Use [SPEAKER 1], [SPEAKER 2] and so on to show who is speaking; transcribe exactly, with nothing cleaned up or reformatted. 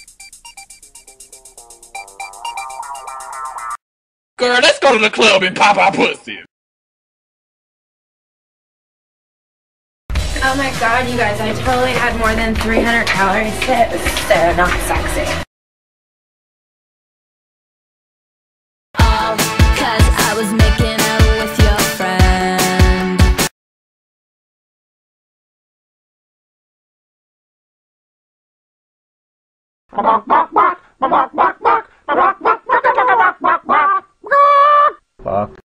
[SPEAKER 1] Girl, let's go to the club and pop our pussies.
[SPEAKER 2] Oh my god, you guys, I totally had more than three hundred calories today. It was so not sexy.
[SPEAKER 3] All cause I was making out with your friend.
[SPEAKER 4] Fuck.